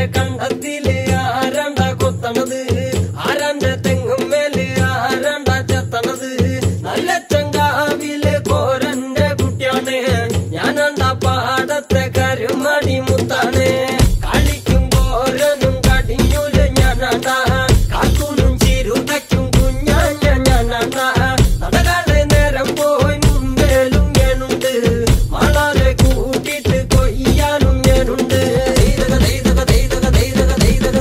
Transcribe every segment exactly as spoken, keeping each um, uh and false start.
Deidaga, deidaga, deidaga, deidaga, deidaga,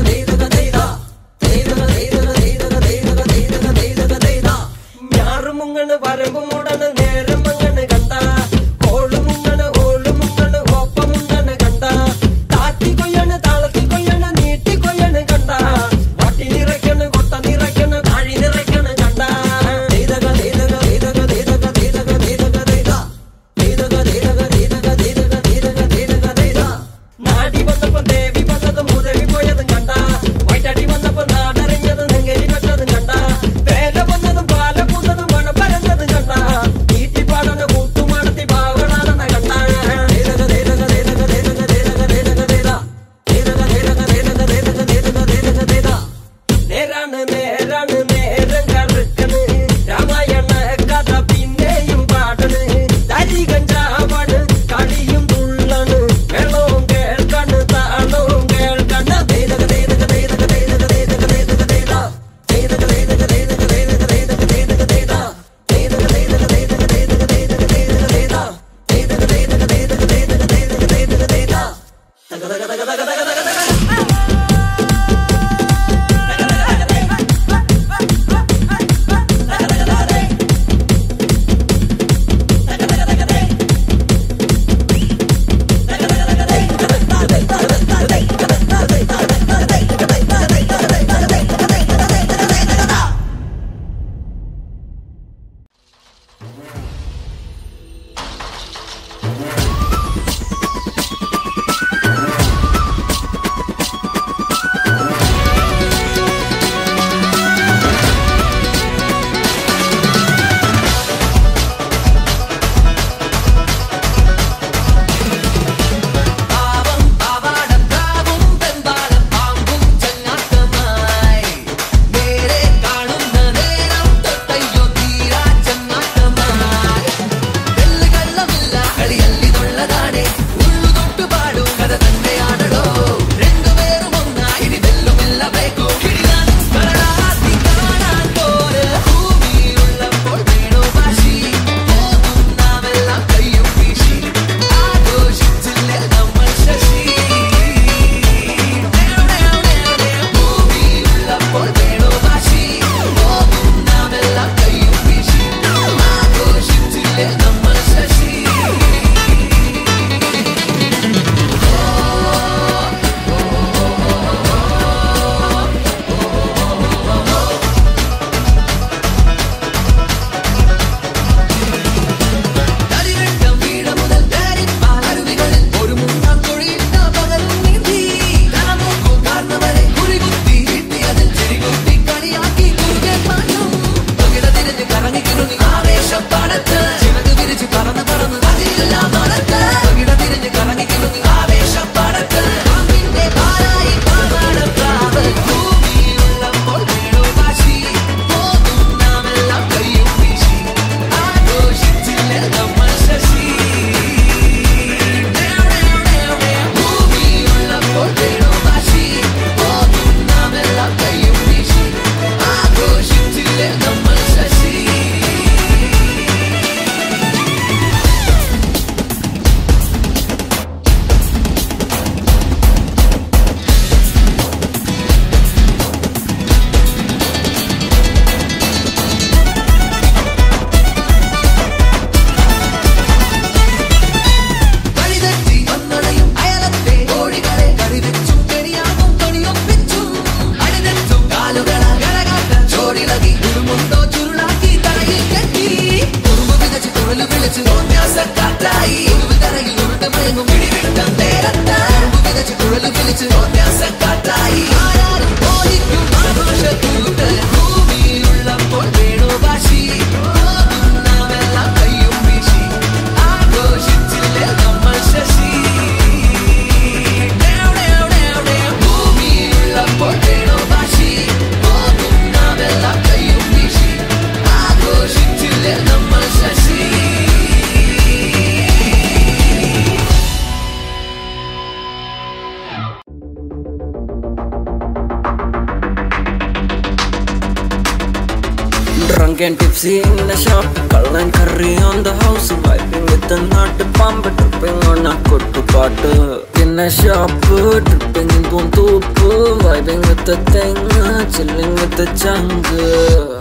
Drunken tipsy in the shop, call and curry on the house, vibing with the nut pump, tripping on a kuttu paatu. In a shop, tripping in Puntupu, vibing with the thing, chilling with the jungle.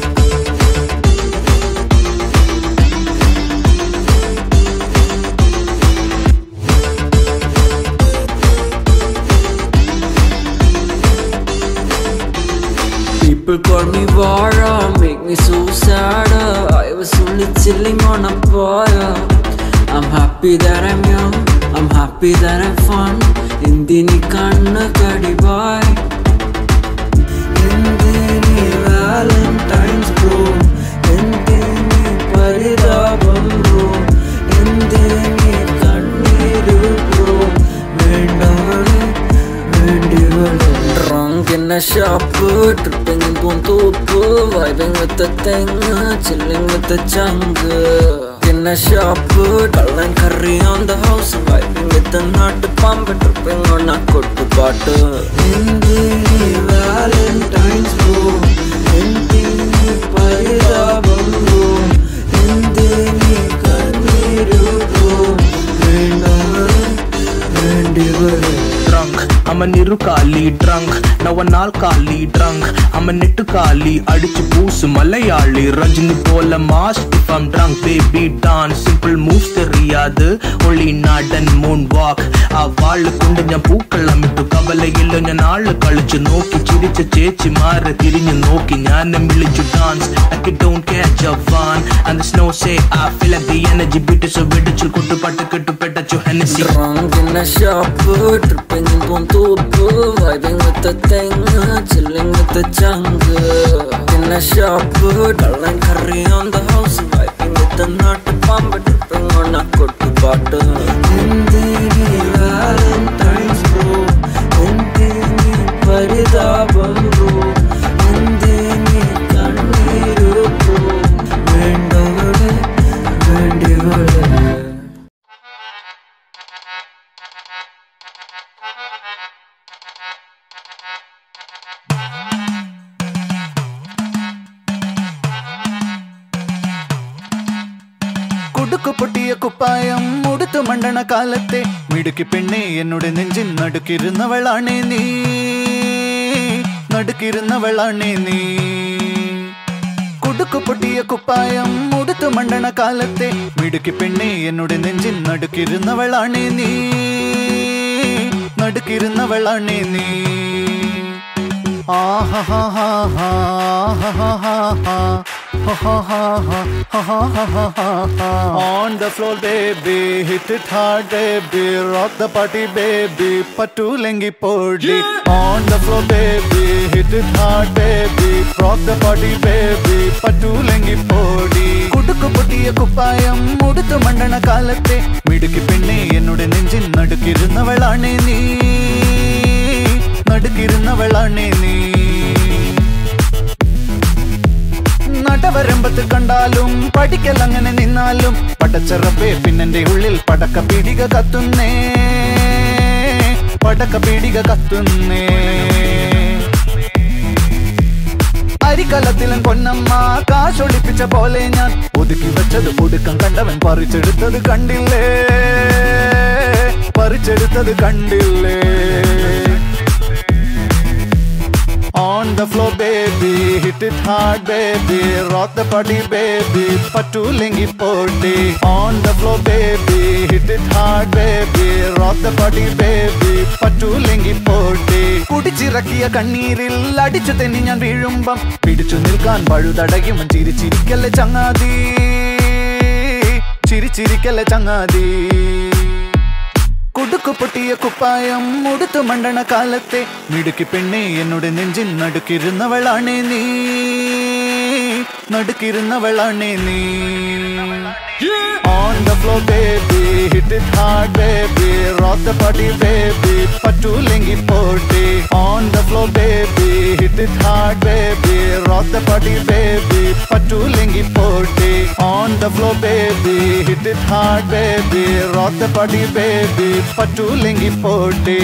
People call me Vara, make me so sad. I was only chilling on a boy. I'm happy that I'm young, I'm happy that I'm fun. Indini kanna kadi boy. Indini Valentine's bro. Indini paridabam bro. Indini kanniru bro. Vendavale, vendivale. Drunk in a shop, tripping in Puntupu, vibing with the thing, chilling with the jungle. In a shop, call and curry on the house, vibing with the nut pump, tripping on a kuttu paatu. Indini Valentine's bro, Indini paridabam bro, Indini kanniru bro, vendavale, vendivale. Drunk, I'm a nirukali drunk. Now a nalkali drunk. I'm a nittukali adichu boost Malayali. Rajini pola mask if I'm drunk. Baby dance, simple moves theriyadu. Only nod and moonwalk. Aa vaal kundu njan pookalam ittu kavalayilla njan naalu kalichu nokki chiricha chechi maara thirinju nokki njanam milichu dance like it don't catch a van. And the snow say I feel like the energy beat so vidichu kuttu pattu kettu petachu Hennessy. Drunk in a shop, tripping in Puntupu, vibing with the thing, chilling with the jungle. In a shop, call and curry on the house, vibing with the nut pump, tripping on a kuttu paatu. Indini Valentine's bro, Indini paridabam bro, Indini kanniru bro, vendavale, vendivale. പൊട്ടിയ കുപ്പായം ഉടുത്തു മണ്ടണ കാലത്തെ മിടുക്കി പെണ്ണെ എന്നോട് നെഞ്ചിൻ നടുക്കിരുന്നവളാണേ നീ നടുക്കിരുന്നവളാണേ നീ കുടുക്കു പൊട്ടിയ കുപ്പായം ഉടുത്തു മണ്ടണ കാലത്തെ മിടുക്കി പെണ്ണെ എന്നോട് നെഞ്ചിൻ നടുക്കിരുന്നവളാണേ നീ നടുക്കിരുന്നവളാണേ നീ On the floor baby, hit it hard baby, rock the party baby, pattu lengi podi. On the floor baby, hit it hard baby, rock the party baby, pattu lengi podi. Kudukku pottiya kuppayam uduthu mandana kaalatte midukki penne ennoda nenjin nadukirunnavalane nee nadukirunnavalane nee. നടവരമ്പത്ത് കണ്ടാലും പഠിക്കലങ്ങനെ നിന്നാലും പടച്ചറപ്പേ പിന്നെന്റെ ഉള്ളിൽ പടക്ക പീടിക കത്തുന്നേ പടക്ക പീടിക കത്തുന്നേ. അരിക്കലത്തിലും പൊന്നമ്മ കാശൊളിപ്പിച്ച പോലെ ഞാൻ ഒതുക്കി വെച്ചത് ഒടുക്കം കണ്ടവൻ പറിച്ചെടുത്തത് കണ്ടില്ലേ പറിച്ചെടുത്തത് കണ്ടില്ലേ. On the floor baby, hit it hard baby, rock the party baby, pattu lengi podi. On the floor baby, hit it hard baby, rock the party baby, pattu lengi podi. കുടിച്ചിറക്കിയ കണ്ണീരിൽ അടിച്ചു തെന്നി ഞാൻ വീഴുമ്പം പിടിച്ചു നിൽക്കാൻ പഴുതടയുമൻ ചിരിച്ചിരിക്കല്ലേ ചങ്ങാതി ചിരിച്ചിരിക്കല്ലേ ചങ്ങാതി. കുടുക്കു പൊട്ടിയ കുപ്പായം ഉടുത്തു മണ്ടണ കാലത്തെ മിടുക്കി പെണ്ണെ എന്നോട് നെഞ്ചിൻ നടുക്കിരുന്നവളാണേ നീ നടുക്കിരുന്നവളാണേ നീ. On the floor baby, hit it hard baby, rock the party baby, pattu lengi podi. On the floor baby, hit it hard baby, rock the party baby, pattu lengi podi. On the floor baby, hit it hard baby, rock the party baby, pattu lengi podi.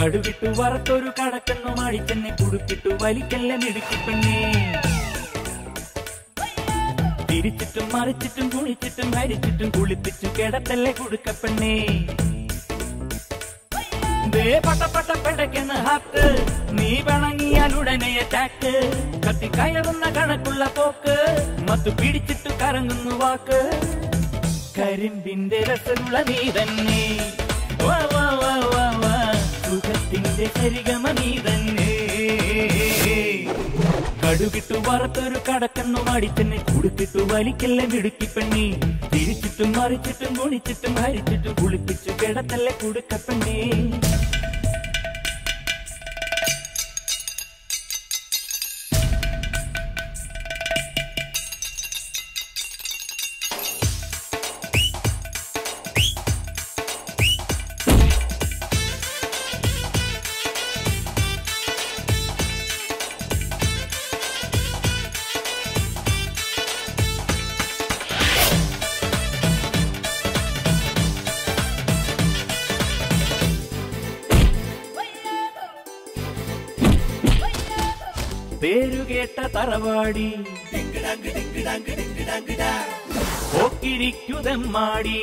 കടുകിട്ടു വറുത്തൊരു കടക്കണ്ണു മാടിച്ചെന്നെ കുടുക്കിട്ടു വലിക്കല്ലേ മിടുക്കിപ്പെണ്ണേ തിരിച്ചിട്ടും മറിച്ചിട്ടും കുളിച്ചിട്ടും ഹരിച്ചിട്ടും കുളിപ്പിച്ചു കിടത്തല്ലേ കുടുക്കപ്പെണ്ണേ ദേ പട്ട പട്ട പെടയ്ക്കുന്ന ഹാത്ത് നീ പിണങ്ങിയാൽ ഉടനെ attack കത്തി കയറുന്ന കണക്കുള്ള പോക്ക് മത്തു പിടിച്ചിട്ടു കറങ്ങുന്നു വാക്ക് കരിമ്പിന്റെ രസമുള്ള നീ തന്നെ വാ വാ വാ വാ വാ സുഖത്തിന്റെ ശരിഗമ നീ തന്നെ കടുകിട്ടു വറുത്തൊരു കടക്കണ്ണു മാടിച്ചെന്നെ കുടുക്കിട്ടു വലിക്കല്ലേ മിടുക്കിപ്പെണ്ണി തിരിച്ചിട്ടും മറിച്ചിട്ടും കുണിച്ചിട്ടും ഹരിച്ചിട്ടും കുളിപ്പിച്ചു കിടത്തല്ലേ കുടുക്കപ്പെണ്ണി പേരുകേട്ട തറവാടി പോക്കിരിക്കുതമ്മാടി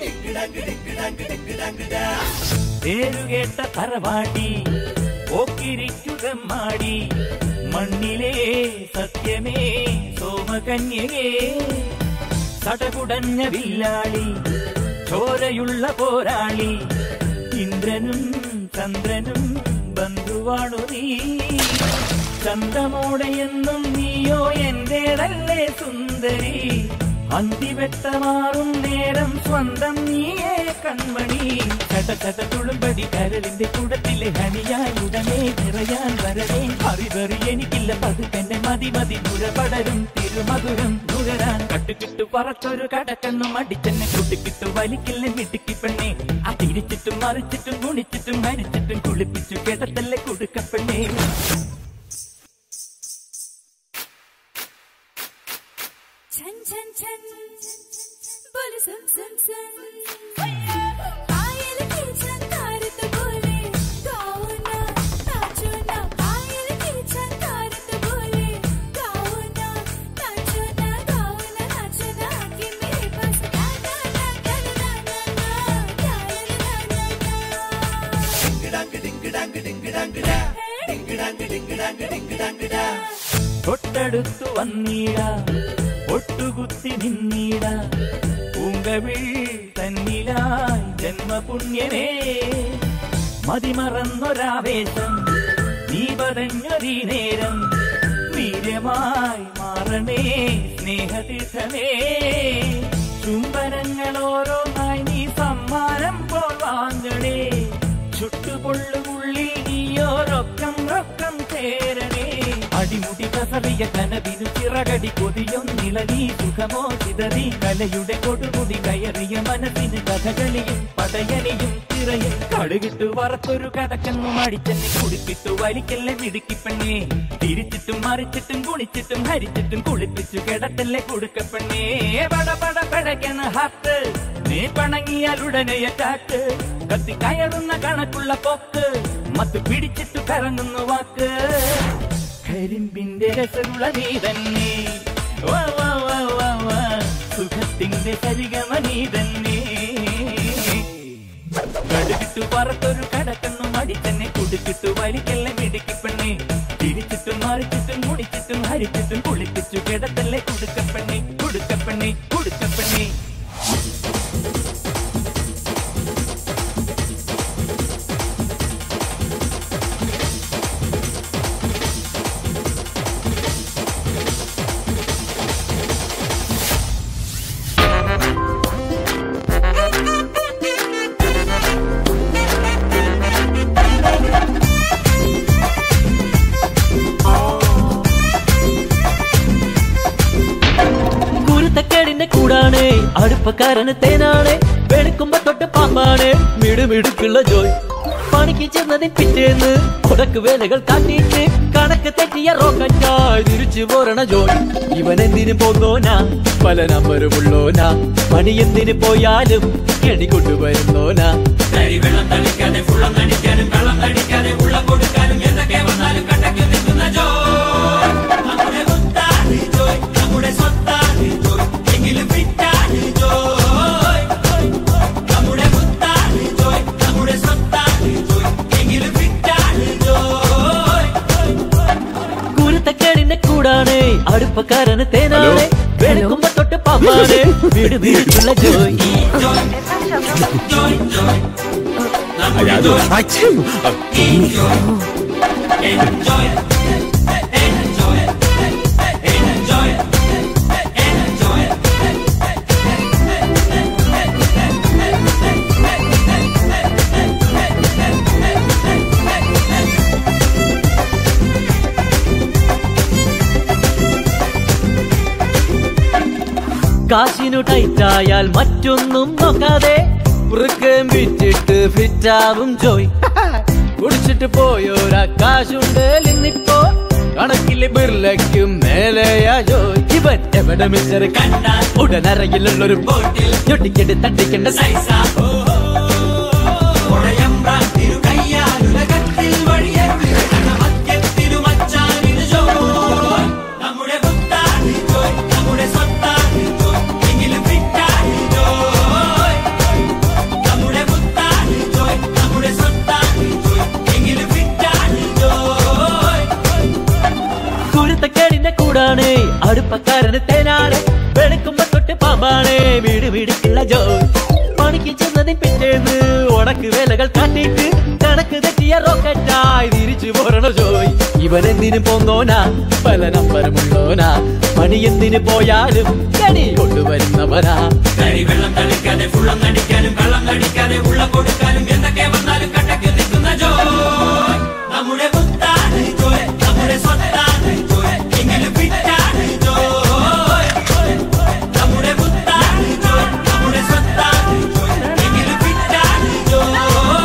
പേരുകേട്ട തറവാടി പോക്കിരിക്കുതമ്മാടി മണ്ണിലെ സത്യമേ സോമകന്യകേ സടകുടഞ്ഞ വില്ലാളി ചോരയുള്ള പോരാളി ഇന്ദ്രനും ചന്ദ്രനും ബന്ധുവാണു നീ ചന്തമോടെയെന്നും നീയോ എന്റേതല്ലേ സുന്ദരി അന്തിവെട്ടമാറും നേരം സ്വന്തം നീയേ കൺമണി ചട്ട ചട്ട തുളുമ്പടി കരളിന്റെ കുടത്തിലെ ഹണിയായി ഉടനെ നിറയാൻ വരവേ അറിവറി എനിക്കില്ല പതുക്കെന്നെ മതി മതി നുരപടരും തിരുമധുരം നുകരാൻ കട്ടുകിട്ടു പറത്തൊരു കടക്കണ്ണു മടിച്ചെന്നെ കുട്ടിക്കിട്ടു വലിക്കില്ല മിടുക്കി പെണ്ണെ ആ തിരിച്ചിട്ടും മറിച്ചിട്ടും കുണിച്ചിട്ടും ഹരിച്ചിട്ടും കുളിപ്പിച്ചു കിടത്തല്ലേ കുടുക്കപ്പെണ്ണേ छन छन छन बोले सुन सुन सुन पायल की झनकार तो बोले गाओ ना नाचो ना पायल की झनकार तो बोले गाओ ना नाचो ना गाओ ना नाचो ना कि मेरे पास ना ना ना ना ना ना ना डिंग डंग डिंग डंग डा डिंग डंग डिंग डंग डिंग डंग डा തൊട്ടടുത്തു വന്നീട ഒട്ടുകുത്തി നിന്നീട പൂങ്കവിൾ തന്നിലായി ജന്മപുണ്യമേ മതിമറന്നൊരാവേശം നീ പതഞ്ഞൊരീ നേരം വീര്യമായി മാറണേ സ്നേഹതീർത്ഥമേ ചുംബനങ്ങളോരോന്നായി നീ സമ്മാനം പോൽ വാങ്ങണേ ചുട്ടുപൊള്ളുമുള്ളിൽ നീയോരൊക്കം റൊക്കം ചേരണേ അടിമുടി കസറിയ കനവിനു ചിറകടി കൊതിയൊന്നില നീ സുഖമോ ചിതറി കലയുടെ കൊടുമുടി കയറിയ മനസ്സിന് കഥകളിയും പടയണിയും തിറയും കടുകിട്ടു വറുത്തൊരു കടക്കന്നു മടിച്ചെന്നെ കുടിപ്പിട്ടു വലിക്കല്ലേ മിടുക്കിപ്പെണ്ണേ തിരിച്ചിട്ടും മറിച്ചിട്ടും കുണിച്ചിട്ടും ഹരിച്ചിട്ടും കുളിപ്പിച്ചു കിടത്തല്ലേ കുടുക്കപ്പെണ്ണേ പട പട പടയ്ക്കണ ഹാത്ത് നീ പണങ്ങിയാൽ ഉടനെ അറ്റാക്ക് കത്തി കയറുന്ന കണക്കുള്ള പോക്ക് മത്ത് പിടിച്ചിട്ടു കറങ്ങുന്നു വാക്ക് കരിമ്പിന്റെ രസമുള്ള നീ തന്നെ വാ വാ വാ വാ വാ സുഖത്തിന്റെ സരിഗമ നീ തന്നെ കടുകിട്ടു പറത്തൊരു കടക്കണ്ണു മടിച്ചെന്നെ കുടുക്കിട്ടു വലിക്കല്ലേ മിടുക്കിപ്പെണ്ണേ തിരിച്ചിട്ടും മറിച്ചിട്ടും മുടിച്ചിട്ടും ഹരിച്ചിട്ടും കുളിപ്പിച്ചു കിടത്തല്ലേ കുടുക്കപ്പെണ്ണേ കുടുക്കപ്പെണ്ണേ കുടുക്കപ്പെണ്ണേ കൂടാണ് അടുപ്പക്കാരന് തേനാണ് വെളുക്കുമ്പോ തൊട്ട് പാമ്പാണ് മിടുമിടുക്കുള്ള ജോയ് പണിക്ക് ചെന്നതിൽ പിറ്റേന്ന് ഉടക്ക് വേലകൾ കാട്ടിയിട്ട് കണക്ക് തെറ്റിയ റോക്കറ്റായി തിരിച്ചു പോരണ ജോയ്. ഇവൻ എന്തിനു പോന്നോനാ, പല നമ്പരുമുള്ളോനാ, പണി എന്തിനു പോയാലും എടി കൊണ്ടുവരുന്നോനാ. വെള്ളം തളിക്കാതെ ഫുള്ളം നടിക്കാനും കള്ളം നടിക്കാതെ ഉള്ളം കൊടുക്കാനും എന്തൊക്കെ വന്നാലും കണ്ടക്ക് നിൽക്കുന്ന ജോയ്. നമ്മുടെ മുത്താണ് ജോയ്, നമ്മുടെ സ്വത്താണ് ജോയ്, എങ്കിലും ഫിറ്റാണ് ജോയ്. നമ്മുടെ മുത്താണ് ജോയ്, നമ്മുടെ സ്വത്താണ് ജോയ്, എങ്കിലും ഫിറ്റാണ് ജോയ്. കുരുത്തക്കേടിന്റെ കൂടാണ് അടുപ്പക്കാരന് തേനാണ്, വെളുക്കുമ്പോ തൊട്ട് പാമ്പാണ് വീട് വീടുള്ള ജോയ്. ജോയ് ജോയ് ജോയ് നമ്മുടെ joy. Enjoy enjoy enjoy enjoy enjoy. കാശിനു ടൈറ്റായാൽ മറ്റൊന്നും നോക്കാതെ വൃക്കം വിറ്റിട്ട് ഫിറ്റാവും ജോയ്. കുടിച്ചിട്ട് പോയോരാ കാശുണ്ട് ഇന്നിപ്പോ കണക്കിലെ ബിർലയ്ക്കും മേലെയാ ജോയ്. ഇവൻ എവിടെ മിച്ചറ് കണ്ടാൽ ഉടനറയിലുള്ളൊരു ബോട്ടിൽ ഞൊട്ടിക്കെട്ട് തട്ടിക്കേണ്ട സൈസാ. കയ്യാലുലകത്തിൽ വഴിയത്തിലും അച്ചാനിന് ജോയ്. നമ്മുടെ മുത്താണ് ജോയ്, നമ്മുടെ സ്വത്താണ് ജോയ്, എങ്കിലും ഫിറ്റാണ് ജോയ്. നമ്മുടെ മുത്താണ് ജോയ്, നമ്മുടെ സ്വത്താണ് ജോയ്, എങ്കിലും ഫിറ്റാണ് ജോയ്. കുരുത്തക്കേടിന്റെ കൂടാണ് അടുപ്പക്കാരന് തേനാണ്, വെളുക്കുമ്പോ തൊട്ട് പാമ്പാണ് വീട് വീടുള്ള ജോയ്. പണിക്ക് ചെന്നതിൽ പിറ്റേന്ന് ഉടക്ക് വേലകൾ കാട്ടിട്ട് കണക്ക് തെറ്റിയ റോക്കറ്റായി തിരിച്ചു പോരണ ജോയ്. ഇവൻ എന്തിനു പോന്നോനാ, പല നമ്പരുമുള്ളോനാ, പണി എന്തിനു പോയാലും കണി കൊണ്ടുവരുന്നവനാ. വെള്ളം തളിക്കാതെ ഫുള്ളം നടിക്കാനും കള്ളം നടിക്കാതെ ഉള്ളം കൊടുക്കാനും എന്തൊക്കെ വന്നാലും കണ്ടക്ക് നിൽക്കുന്ന ജോയ്. നമ്മുടെ മുത്താണ് ജോയ്, നമ്മുടെ സ്വത്താണ് ജോയ്, എങ്കിലും ഫിറ്റാണ് ജോയ്. നമ്മുടെ മുത്താണ് ജോയ്, നമ്മുടെ സ്വത്താണ് ജോയ്, എങ്കിലും ഫിറ്റാണ് Joy.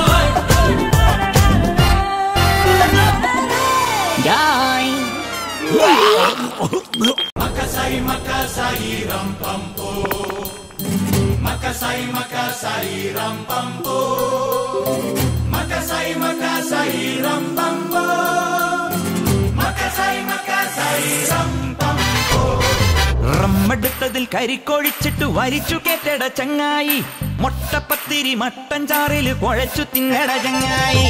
Makasai makasai ram pampo, makasai makasai ram pampo, makasai makasai ram pampo, makasai makasai ram pampo. റമ്മെടുത്തതിൽ കരിക്കൊഴിച്ചിട്ട് വരിച്ചു കേട്ടട ചങ്ങായി, മൊട്ടപ്പത്തിരി മട്ടൻ ചാറില് കുഴച്ചു തിന്നട ചങ്ങായി.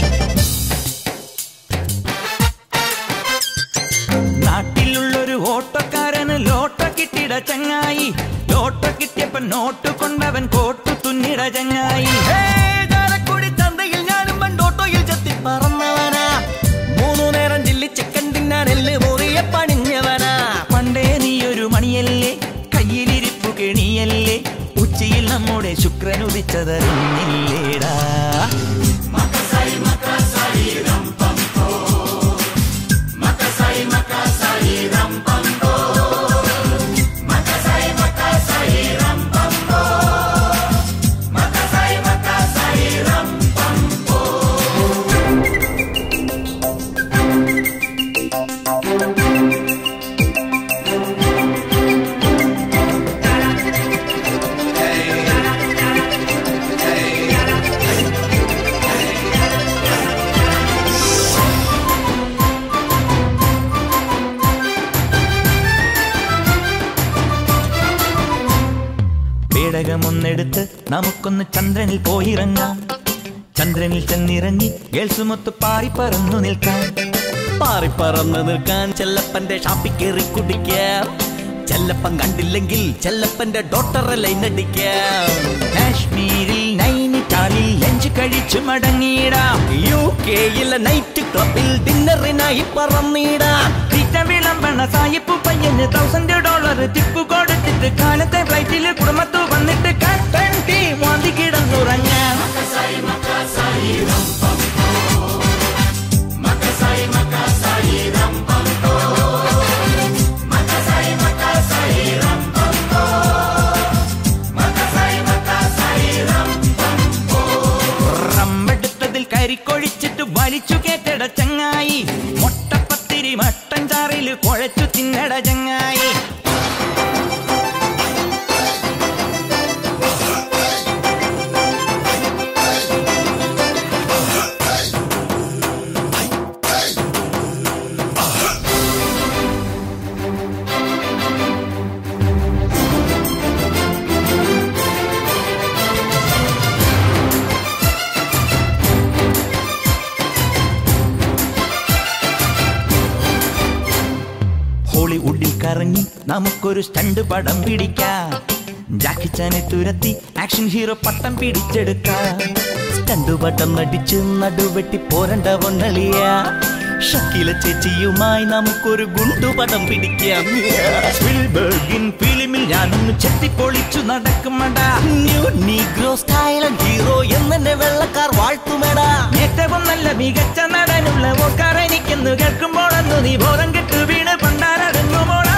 നാട്ടിലുള്ളൊരു ഓട്ടക്കാരന് ലോട്ട കിട്ടിട ചങ്ങായി, ലോട്ട കിട്ടിയപ്പൻ നോട്ട് കൊണ്ടവൻ കോട്ടു തുന്നിട ചങ്ങായി. ചാലക്കുടി ചന്തയിൽ ഞാനും പണ്ടോട്ടോയിൽ ചത്തി പറന്നവനാ, മൂന്നു നേരം ചില്ലി ചിക്കൻ തിന്നാൻ എല്ല് മുറിയ പണിഞ്ഞവനാ. പണ്ടേ നീയൊരു മണിയല്ലേ, കയ്യിലിരിപ്പു കെണിയല്ലേ, ഉച്ചയിൽ നമ്മുടെ ശുക്രൻ ഉദിച്ചതറിഞ്ഞില്ലേടാ. മക്കസായി മക്കസായി രം പംപോ, മക്കസായി മക്കസായി രം പംപോ, മക്കസായി മക്കസായി രം പംപോ, മക്കസായി മക്കസായി രം പംപോ. പേടകമൊന്നെടുത്ത് നമുക്കൊന്ന് ചന്ദ്രനിൽ പോയിറങ്ങാം, ചന്ദ്രനിൽ ചെന്നിറങ്ങി ഗേൾസുമൊത്ത് പാറിപ്പറന്നു നിൽക്കാം. പാറിപ്പറന്നു നിൽക്കാൻ ചെല്ലപ്പന്റെ ഷാപ്പിൽ കയറി കുടിക്കാം, ചെല്ലപ്പൻ കണ്ടില്ലെങ്കിൽ ചെല്ലപ്പന്റെ ഡോക്ടറെ ലൈനടിക്കാം. കാശ്മീരിൽ നൈനിറ്റാളിൽ ലഞ്ച് കഴിച്ചു മടങ്ങിയിടാം, യു കെയിലെ നൈറ്റ് ക്ലബിൽ ഡിന്നറിനായി പറന്നിടാം. വിളമ്പണ സായിപ്പു പയ്യന് തൗസൻഡ് ഡോളർ ടിപ്പ് കൊടുത്തിട്ട് കാലത്തെ ഫ്ലൈറ്റിൽ കുടുംബത്തു വന്നിട്ട് കട്ടൻ ടീ വാന്തി കിടന്നുറങ്ങാം. റമ്മെടുത്തതിൽ കരി കരിക്കൊഴിച്ചിട്ട് വലിച്ചു കേട്ടട ചങ്ങായി, മുട്ടപ്പത്തിരി മട്ടൻ ചാറിൽ കുഴച്ചു തിന്നട ചങ്ങായി. ഹോളിവുഡിൽ കറങ്ങി നമുക്കൊരു സ്റ്റണ്ട് പടം പിടിക്കാം. ജാക്കിച്ചാനെ തുരത്തി ആക്ഷൻ ഹീറോ പട്ടം പിടിച്ചെടുക്കാം. സ്റ്റണ്ട് പട്ടം നടിച്ച് നടുവെട്ടി പോരണ്ട പൊന്നളിയ. ഷക്കീല ചേച്ചിയുമായി നമുക്കൊരു ഗുണ്ടുപടം പിടിക്കാം. സ്പിൽബർഗിൻ ഫിലിമിൽ ഞാനൊന്ന് ചെത്തിപ്പൊളിച്ചു നടക്കുമടാ. ന്യൂ നീഗ്രോ സ്റ്റൈലൻ ഹീറോ എന്നെ വെള്ളക്കാർ വാഴ്ത്തുമടാ. ഏറ്റവും നല്ല മികച്ച നടനുള്ള ഓസ്കാർ എനിക്കെന്ന് കേൾക്കുമ്പോഴെന്ന് നീ ബോധം കെട്ടു വീണ് പണ്ടാരടങ്ങുമോടാ.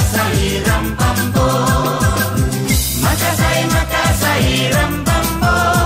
Makasai, makasai, ram bambo.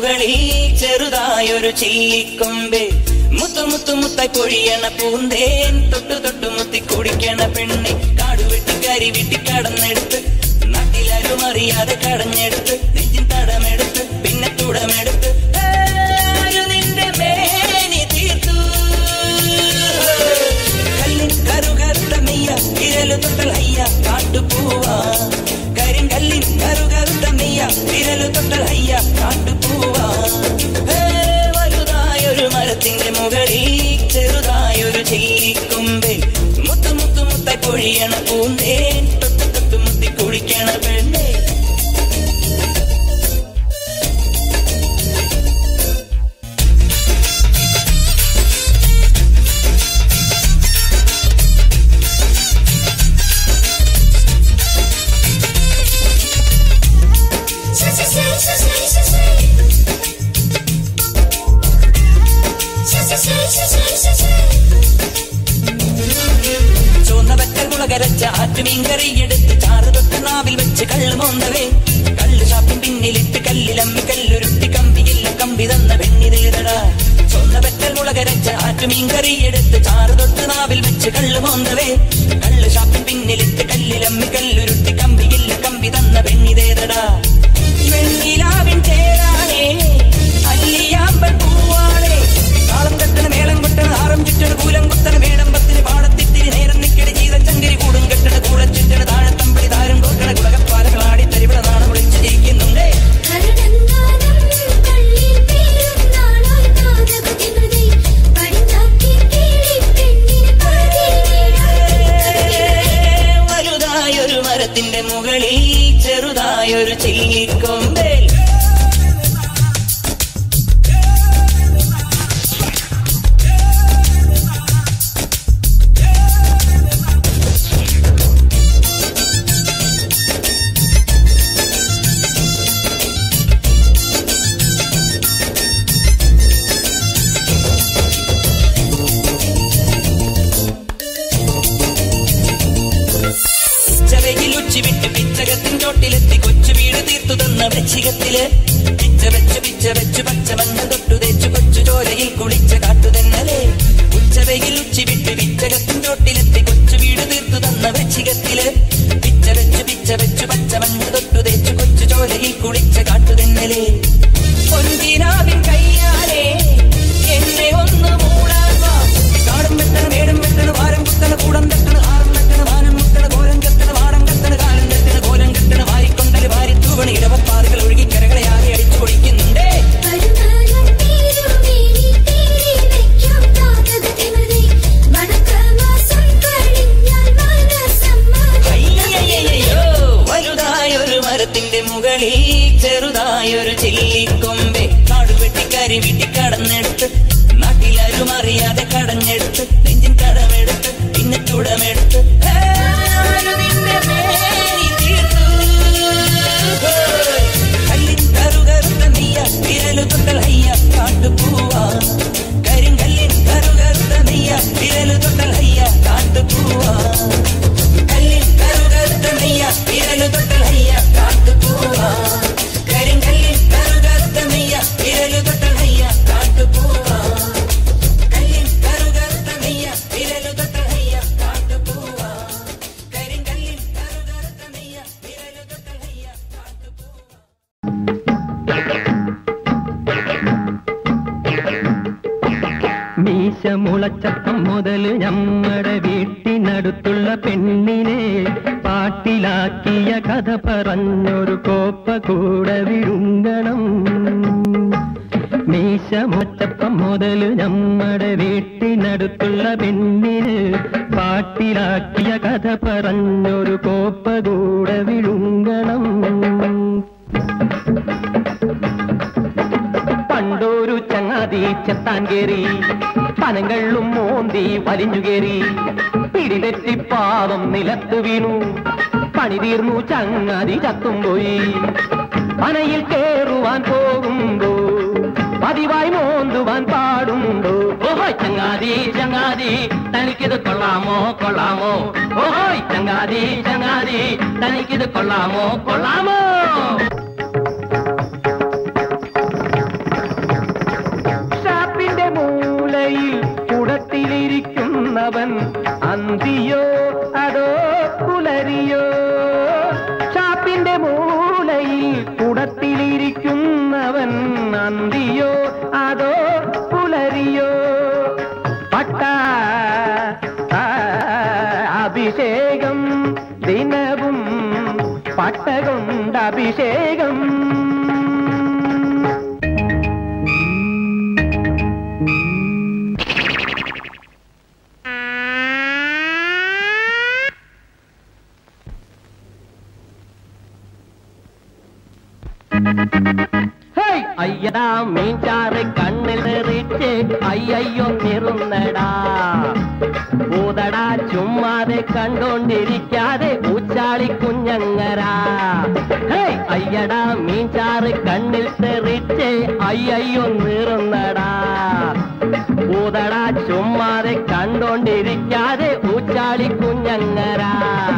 മുകളിൽ ചെറുതായൊരു ചില്ലിക്കൊമ്പേ മുത്തു മുത്തു മുത്തായി പൊഴിയണ പൂന്തേൻ തൊട്ടു തൊട്ടു മുത്തി കുടിക്കണ പെണ്ണെ കാടുവെട്ടി കരി വെട്ടി കടന്നെടുത്ത് നാട്ടിലാരും അറിയാതെ കടഞ്ഞെടുത്ത് നെഞ്ചിൻ തടമെടുത്ത് പിന്നെ തുടമെടുത്ത് നിന്റെ മേനി തീർത്തു കല്ലിൻ കറുകറുത്ത മെയ്യ വിരലു തൊട്ടൽ അയ്യ കാട്ടുപൂവാ കരിങ്കല്ലിൻ കറുകറുത്ത മെയ്യ വിരലു തൊട്ടൽ അയ്യ കാട്ടുപൂവാ വലുതായൊരു മരത്തിന്റെ മുകളിൽ ചെറുതായൊരു ചില്ലിക്കൊമ്പേ മുത്തു മുത്തു മുത്തായി പൊഴിയണ പൂന്തേൻ തൊട്ടു തൊട്ടു മുത്തി കുടിക്കണ പെണ്ണേ ചുവന്നവറ്റകുളകരച്ച ആറ്റുമീൻകറി എടുത്ത് ചാറ് തൊട്ട് നാവിൽ വെച്ച് കള്ള് മോന്തവേ കള്ള് ഷാപ്പിൻ പിന്നിലിട്ട് കല്ലിലമ്മി കല്ലുരുട്ടി കമ്പിയില്ല കമ്പി തന്ന പെണ്ണിതേതടാ ചുവന്നവറ്റകുളകരച്ച ആറ്റുമീൻകറി എടുത്ത് ചാറ് തൊട്ട് നാവിൽ വെച്ച് കള്ള് മോന്തവേ കള്ള് ഷാപ്പിൻ പിന്നിലിട്ട് കല്ലിലമ്മി കല്ലുരുട്ടി കമ്പിയില്ല കമ്പി തന്ന പെണ്ണിതേതടാ വെണ്ണിലാവിൻ ചേരാനേ അല്ലിയാമ്പൽ പൂവാണേ താളം കെട്ടണ മേളം കൊട്ടണ ആറം ചുറ്റണ കൂലം കുത്തണ മേടമ്പത്തിന് പാടത്തിത്തിരി നേരം നിക്കട ചെയ്ത ചങ്കിരി കൂടും കെട്ടണ കൂടെ ചുറ്റണ താഴത്തമ്പടി താരം തോക്കണ കുളകപ്പാലകളാടി തരിവിട നാണം വിളിച്ചു ജയിക്കുന്നുണ്ടേ വലുതായൊരു മരത്തിന്റെ മുകളിൽ ചെറുതായൊരു ചില്ലിക്കൊമ്പേൽ പിച്ചകത്തിൻ ചോട്ടിലെത്തി കൊച്ചു വീട് തീർത്തു തന്ന വൃശ്ചികത്തില് പിച്ച വെച്ചു പിച്ച വെച്ചു പച്ചമഞ്ഞ തൊട്ടു തേച്ചു കൊച്ചു ചോരയിൽ കുളിച്ച കാട്ടുതെന്നലേ ഉച്ചവയിൽ ഉച്ചി വിട്ട് പിച്ചകത്തിൻ ചോട്ടിലെത്തി കൊച്ചു വീട് തീർത്തു തന്ന വൃശ്ചികത്തില് പിച്ച വെച്ചു പിച്ച വെച്ചു പച്ചമഞ്ഞ തൊട്ടു തേച്ചു കൊച്ചു ചോരയിൽ കുളിച്ച കാട്ടുതെന്നലേ പൊൻകിനാവിൻ കയ്യാലേ എന്നെ ഒന്ന് മൂടാൻ വാ കാടും വെട്ടണ മേടും വെട്ടണ വാരം കുത്തണ കൂടം തട്ടണ ആറും വെട്ടണ വാനം മുട്ടണ കോരം കെട്ടണ വാടം കെട്ടണ കാലം കെട്ടണ കോലം കെട്ടണ വാരിക്കൊണ്ടല് വാരി തൂവണ ഇടവപ്പാറുകൾ ഒഴുകി കരകളെ ആകെ അടിച്ചു പൊടിക്കുന്നുണ്ടേ വലുതായൊരു മരത്തിന്റെ മുകളിൽ ചെറുതായൊരു ചില്ലിക്കൊമ്പെ കാടുവെട്ടി കരി വെട്ടി കടന്നെടുത്ത് നാട്ടിലാരും അറിയാതെ കടഞ്ഞെടുത്ത് നെഞ്ചിൻ കടമെടുത്ത് പിന്നെ തുടമെടുത്ത് നിന്റെ മേനി തീർത്തു കല്ലിൻ കറുകറുത്ത നെയ്യ വിരലു തൊട്ടൽ അയ്യ കാട്ടുപൂവാ കരിങ്കല്ലിൻ കറുകറുത്ത നെയ്യ വിരലു തൊട്ടൽ അയ്യ കാട്ടുപൂവാ കല്ലിൻ കറുകറുത്ത നെയ്യ വിരലു തൊട്ടൽ അയ്യ കാട്ടുപൂവാ കരിങ്കല്ലിൻ കറുകറുത്ത നെയ്യ വിരലു തൊട്ടൽ അയ്യ കാട്ടുപൂവാ കല്ലിൻ കറുകറുത്ത നെയ്യ വിരലു തൊട്ടൽ അയ്യ കാട്ടുപൂവാ കരിങ്കല്ലിൻ കറുകറുത്ത നെയ്യ വിരലു തൊട്ടൽ അയ്യ കാട്ടുപൂവാ മീശ മുളച്ചപ്പം മുതൽ നമ്മുടെ വീട്ടിനടുത്തുള്ള പെണ്ണിനെ പാട്ടിലാക്കിയ കഥ പറഞ്ഞൊരു കോപ്പ കൂടെ വിഴുങ്ങണം. മീശ മുളച്ചപ്പം മുതൽ നമ്മുടെ വീട്ടിനടുത്തുള്ള പെണ്ണിന് പാട്ടിലാക്കിയ കഥ പറഞ്ഞൊരു കോപ്പ കൂടെ വിഴുങ്ങണം. പണ്ടൊരു ചങ്ങാതി ചെത്താൻ കേറി പനങ്ങളും മോന്തി വലിഞ്ഞു കേറി പിടിതെറ്റി പാവം നിലത്ത് വീണു. പണി തീർന്നു ചങ്ങാതി ചത്തും പോയി. പനയിൽ കേറുവാൻ പോകുമ്പോ പതിവായി മോന്തുവാൻ പാടുണ്ടോ? ഓഹോയ് ചങ്ങാതി ചങ്ങാതി തനിക്കിത് കൊള്ളാമോ കൊള്ളാമോ? ഓഹോയ് ചങ്ങാതി ചങ്ങാതി തനിക്കിത് കൊള്ളാമോ കൊള്ളാമോ? അന്തിയോ അതോ പുലരിയോ പട്ട അഭിഷേകം ദിനവും പട്ട കൊണ്ട് അഭിഷേകം. അയ്യടാ മീൻചാറ് കണ്ണിൽ നിറച്ച് അയ്യോ നിറുന്നടാ. ഊതടാ ചുമ്മാതെ കണ്ടോണ്ടിരിക്കാതെ ഊച്ചാളി കുഞ്ഞങ്ങരാ. അയ്യടാ മീൻചാറ് കണ്ണിൽ തെറിച്ച് അയ്യോ നിറുന്നടാ. ഊതടാ ചുമ്മാതെ കണ്ടോണ്ടിരിക്കാതെ ഊച്ചാളി കുഞ്ഞങ്ങരാ.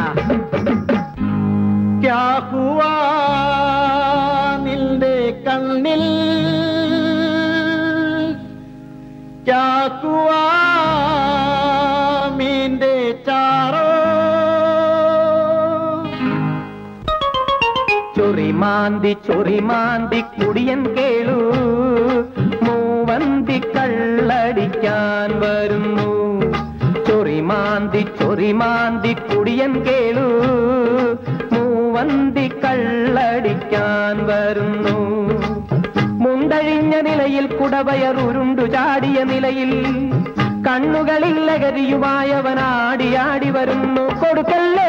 ക്യാ ഹുവാ നിന്റെ കണ്ണിൽ ക്യാ ഹുവാ മീന്റെ ചാറോ. ചൊറിമാന്തി ചൊറിമാന്തി കുടിയൻ കേളു മൂവന്തി കള്ളടിക്കാൻ വരുന്നു. ചൊറിമാന്തി ചൊറിമാന്തി കുടിയൻ കേളു മൂവന്തി കള്ളടിക്കാൻ വരുന്നു. മുണ്ടഴിഞ്ഞ നിലയിൽ കുടവയർ ഉരുണ്ടു ചാടിയ നിലയിൽ കണ്ണുകളിൽ ലഹരിയുമായവനാടിയാടി വരുന്നു. കൊടുക്കല്ലേ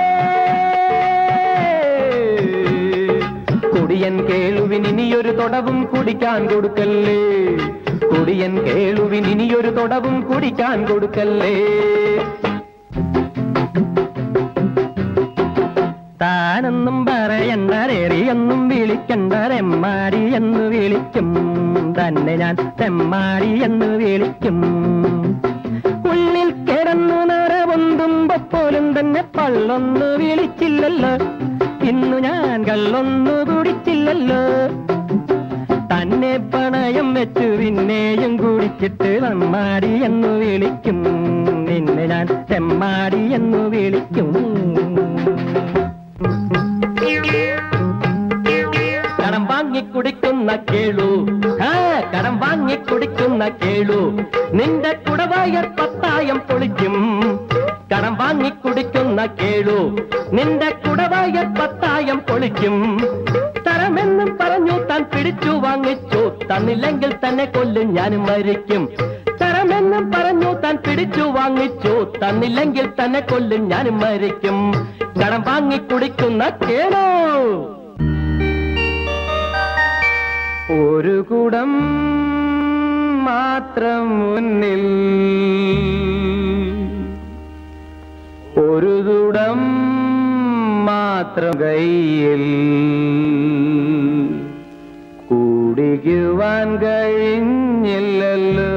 കുടിയൻ കേളുവിനിയൊരു തൊടവും കുടിക്കാൻ കൊടുക്കല്ലേ. കുടിയൻ കേളുവിനിയൊരു തൊടവും കുടിക്കാൻ കൊടുക്കല്ലേ. താനെന്നും പറയണ്ടരേറിയെന്നും വിളിക്കണ്ടരെമ്മാടി എന്ന് വിളിക്കും. തന്നെ ഞാൻ തെമ്മാടി എന്ന് വിളിക്കും. ഉള്ളിൽ കിടന്നു നിറവൊന്തുമ്പോലും തന്നെ പള്ളൊന്നു വിളിച്ചില്ലല്ലോ. ഇന്നു ഞാൻ കള്ളൊന്നു കുടിച്ചില്ലല്ലോ. തന്നെ പണയം വെച്ചു പിന്നെയും കുടിച്ചിട്ട് നമ്മാടി എന്ന് വിളിക്കും. നിന്നെ ഞാൻ തെമ്മാടി എന്ന് വിളിക്കും. കടം വാങ്ങി കുടിക്കുന്ന കേളു കടം വാങ്ങി കുടിക്കുന്ന കേളു നിന്റെ കുടവായർ പത്തായം പൊളിക്കും. കടം വാങ്ങി കുടിക്കുന്ന കേളു നിന്റെ കുടവായർ പത്തായം പൊളിക്കും. തരമെന്നും പറഞ്ഞു താൻ പിടിച്ചു വാങ്ങിച്ചു. തന്നില്ലെങ്കിൽ തന്നെ കൊല്ലും ഞാനും മരിക്കും. തരമെന്നും പറഞ്ഞു താൻ പിടിച്ചു വാങ്ങിച്ചു. തന്നില്ലെങ്കിൽ തന്നെ കൊല്ലും ഞാനും മരിക്കും. കടം വാങ്ങി കുടിക്കുന്ന കേളു. ഒരു കുടം മാത്രം മുന്നിൽ ഒരു കുടം മാത്രം കയ്യിൽ കുടിക്കുവാൻ കഴിഞ്ഞില്ലല്ലോ.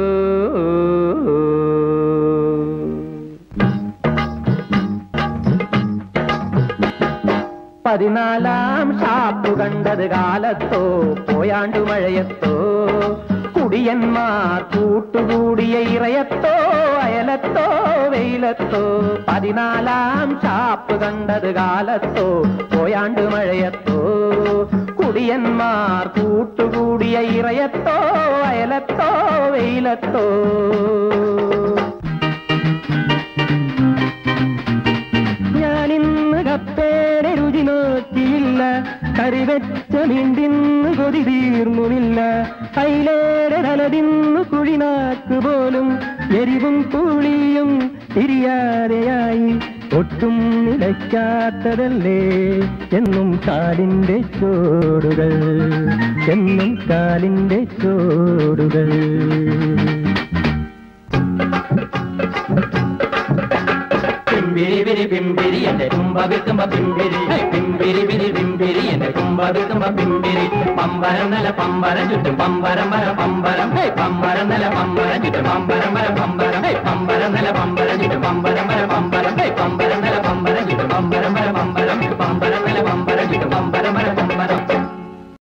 പതിനാലാം ഷാപ്പ് കണ്ടത് കാലത്തോ പോയാണ്ടു മഴയത്തോ കുടിയന്മാർ കൂട്ടുകൂടിയ ഇറയത്തോ അയലത്തോ വെയിലത്തോ. പതിനാലാം ഷാപ്പ് കണ്ടത് കാലത്തോ പോയാണ്ടു മഴയത്തോ കുടിയന്മാർ കൂട്ടുകൂടിയ ഇറയത്തോ അയലത്തോ വെയിലത്തോ. ഞാനിന്ന് കപ്പേടെ രുചി നോക്കിയില്ല. കറിവെച്ച മീണ്ടിന്ന് കൊതി തീർന്നുമില്ല. അയിലേടെ തലതിന്നു കുഴിനാക്ക് പോലും എരിവും പുളിയും തിരിയാതെയായി. ഒട്ടും നിലയ്ക്കാത്തതല്ലേ എന്നും കാലിന്റെ ചോടുകൾ എന്നും കാലിന്റെ ചോടുകൾ. പിമ്പിരി പിരി പിമ്പിരി എന്റെ കുമ്പ വിത്തുമ്പ പിമ്പിരി. പിമ്പിരി പിരി പിമ്പിരി എന്റെ കുമ്പ വിത്തുമ്പ പിമ്പിരി. പമ്പരം നില പമ്പരം ചുറ്റും പമ്പരം വര പമ്പരം. പമ്പരം നില പമ്പരം ചുറ്റും പമ്പരം വര പമ്പരം. പമ്പരം നില പമ്പരം ചുറ്റും പമ്പരം വര പമ്പരം. പമ്പരം നില